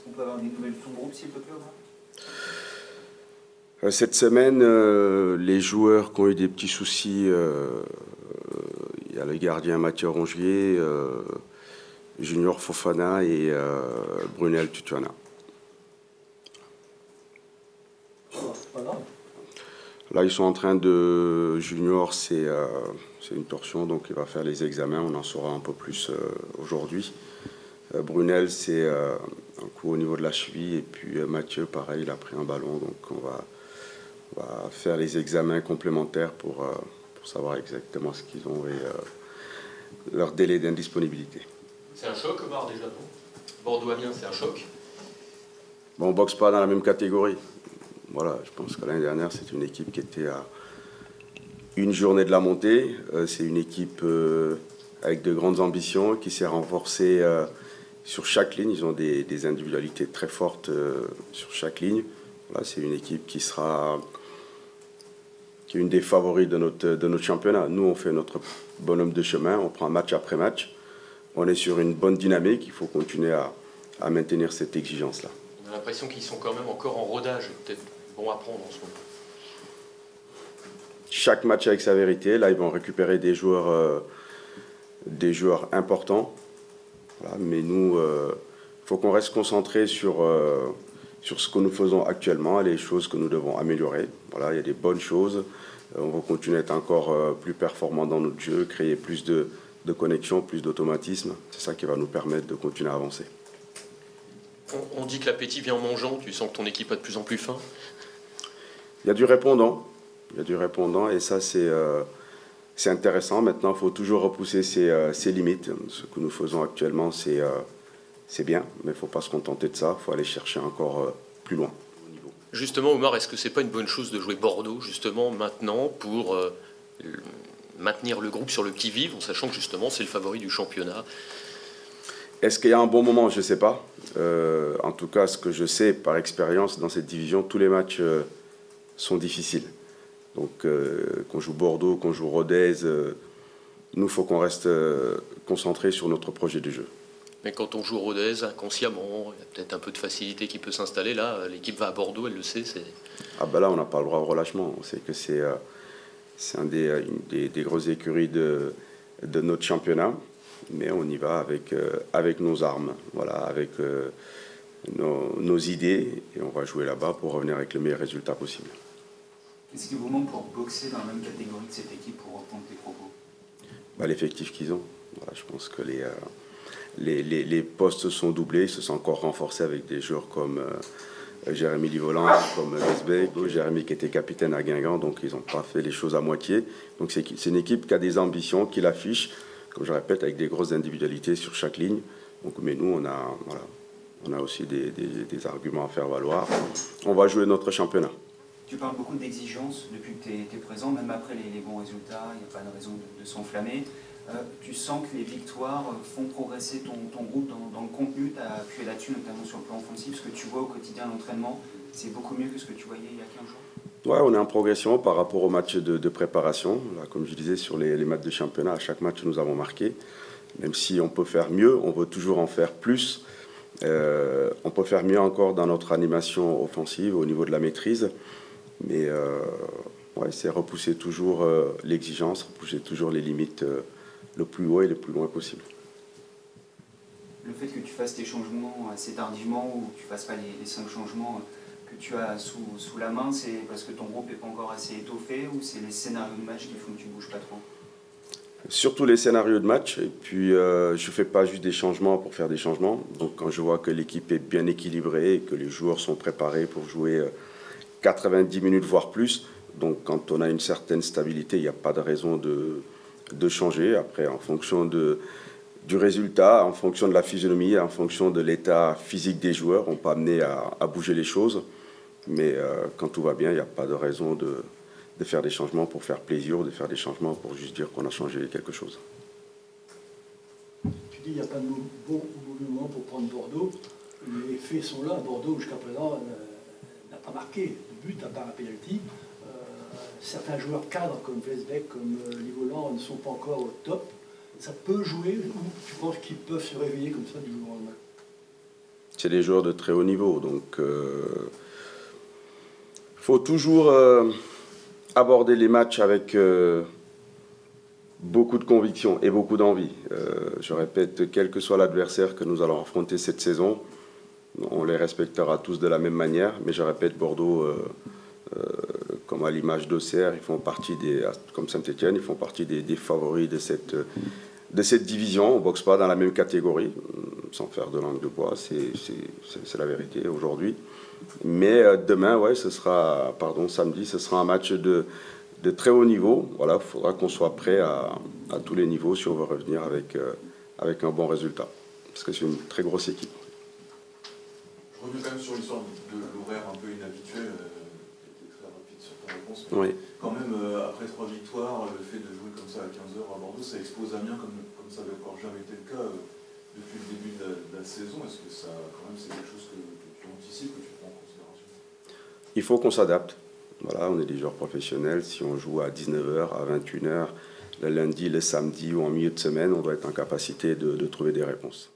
qu'on peut avoir des nouvelles de ton groupe, s'il te plaît, Omar? Cette semaine, les joueurs qui ont eu des petits soucis, il y a le gardien Mathieu Rongier, Junior Fofana et Brunel Tutuana. Là, ils sont en train de... Junior, c'est une torsion, donc il va faire les examens. On en saura un peu plus aujourd'hui. Brunel, c'est un coup au niveau de la cheville. Et puis Mathieu, pareil, il a pris un ballon. Donc on va faire les examens complémentaires pour savoir exactement ce qu'ils ont et leur délai d'indisponibilité. C'est un choc, Omar, déjà, non? Bordeaux-Amiens, c'est un choc? Bon, on ne boxe pas dans la même catégorie. Voilà, je pense que l'année dernière, c'est une équipe qui était à une journée de la montée. C'est une équipe avec de grandes ambitions qui s'est renforcée sur chaque ligne. Ils ont des individualités très fortes sur chaque ligne. Voilà, c'est une équipe qui est une des favoris de notre championnat. Nous, on fait notre bonhomme de chemin, on prend match après match. On est sur une bonne dynamique, il faut continuer à maintenir cette exigence-là. On a l'impression qu'ils sont quand même encore en rodage, peut-être bon à prendre en ce moment. Chaque match avec sa vérité. Là, ils vont récupérer des joueurs importants. Voilà, mais nous, il faut qu'on reste concentré sur ce que nous faisons actuellement, les choses que nous devons améliorer. Voilà, il y a des bonnes choses. On va continuer à être encore plus performant dans notre jeu, créer plus de connexion, plus d'automatisme. C'est ça qui va nous permettre de continuer à avancer. On dit que l'appétit vient en mangeant. Tu sens que ton équipe a de plus en plus faim? Il y a du répondant. Il y a du répondant et ça, c'est intéressant. Maintenant, il faut toujours repousser ses limites. Ce que nous faisons actuellement, c'est bien, mais il ne faut pas se contenter de ça. Il faut aller chercher encore plus loin. Justement, Omar, est-ce que c'est pas une bonne chose de jouer Bordeaux, justement, maintenant, pour maintenir le groupe sur le qui-vive, en sachant que, justement, c'est le favori du championnat? Est-ce qu'il y a un bon moment? Je ne sais pas. En tout cas, ce que je sais par expérience, dans cette division, tous les matchs sont difficiles. Donc, qu'on joue Bordeaux, qu'on joue Rodez, nous, il faut qu'on reste concentré sur notre projet de jeu. Mais quand on joue Rodez, inconsciemment, il y a peut-être un peu de facilité qui peut s'installer. Là, l'équipe va à Bordeaux, elle le sait. Ah ben là, on n'a pas le droit au relâchement. On sait que c'est une des grosses écuries de notre championnat. Mais on y va avec nos armes, voilà, avec nos idées. Et on va jouer là-bas pour revenir avec le meilleur résultat possible. Qu'est-ce qui vous manque pour boxer dans la même catégorie de cette équipe, pour reprendre tes propos? L'effectif qu'ils ont. Voilà, je pense que les postes sont doublés, ils se sont encore renforcés avec des joueurs comme Jérémy Livoland, comme Lesbeck, Jérémy qui était capitaine à Guingamp, donc ils n'ont pas fait les choses à moitié. Donc c'est une équipe qui a des ambitions, qui l'affiche, comme je répète, avec des grosses individualités sur chaque ligne. Donc, mais nous, on a aussi des arguments à faire valoir. On va jouer notre championnat. Tu parles beaucoup d'exigence depuis que tu es présent, même après les bons résultats, il n'y a pas de raison de s'enflammer. Tu sens que les victoires font progresser ton groupe dans le contenu. Tu as appuyé là-dessus, notamment sur le plan offensif. Ce que tu vois au quotidien à l'entraînement, c'est beaucoup mieux que ce que tu voyais il y a 15 jours. Ouais, on est en progression par rapport aux matchs de préparation. Là, comme je disais, sur les matchs de championnat, à chaque match, nous avons marqué. Même si on peut faire mieux, on veut toujours en faire plus. On peut faire mieux encore dans notre animation offensive, au niveau de la maîtrise. Mais ouais, c'est repousser toujours l'exigence, repousser toujours les limites le plus haut et le plus loin possible. Le fait que tu fasses tes changements assez tardivement ou que tu ne fasses pas les 5 changements que tu as sous la main, c'est parce que ton groupe n'est pas encore assez étoffé ou c'est les scénarios de match qui font que tu ne bouges pas trop? Surtout les scénarios de match. Et puis, je ne fais pas juste des changements pour faire des changements. Donc, quand je vois que l'équipe est bien équilibrée et que les joueurs sont préparés pour jouer 90 minutes, voire plus, donc quand on a une certaine stabilité, il n'y a pas de raison de changer. Après, en fonction du résultat, en fonction de la physionomie, en fonction de l'état physique des joueurs, on peut amener à bouger les choses. Mais quand tout va bien, il n'y a pas de raison de faire des changements pour faire plaisir ou de faire des changements pour juste dire qu'on a changé quelque chose. Tu dis qu'il n'y a pas de bon moment pour prendre Bordeaux. Les faits sont là. Bordeaux, jusqu'à présent, n'a pas marqué de but à part un penalty. Certains joueurs cadres comme Vesbeck, comme Livoland ne sont pas encore au top. Ça peut jouer ou tu penses qu'ils peuvent se réveiller comme ça du jour au lendemain? c'est des joueurs de très haut niveau. Donc, faut toujours aborder les matchs avec beaucoup de conviction et beaucoup d'envie. Je répète, quel que soit l'adversaire que nous allons affronter cette saison, on les respectera tous de la même manière. Mais je répète, Bordeaux, comme à l'image d'Auxerre, ils font partie comme Saint-Etienne, ils font partie des favoris de cette division. On ne boxe pas dans la même catégorie, sans faire de langue de bois, c'est la vérité aujourd'hui. Mais demain, ouais, samedi, ce sera un match de très haut niveau. Voilà, il faudra qu'on soit prêt à tous les niveaux si on veut revenir avec un bon résultat. Parce que c'est une très grosse équipe. Je reviens quand même sur l'histoire de l'horaire un peu inhabituel, qui était très rapide sur ta réponse. Mais Oui. quand même, après 3 victoires, le fait de jouer comme ça à 15h à Bordeaux, ça expose Amiens comme ça n'avait encore jamais été le cas depuis le début de la saison. Est-ce que ça, quand même, c'est quelque chose que tu anticipes, que tu prends en considération? Il faut qu'on s'adapte. Voilà, on est des joueurs professionnels. Si on joue à 19h, à 21h, le lundi, le samedi ou en milieu de semaine, on doit être en capacité de trouver des réponses.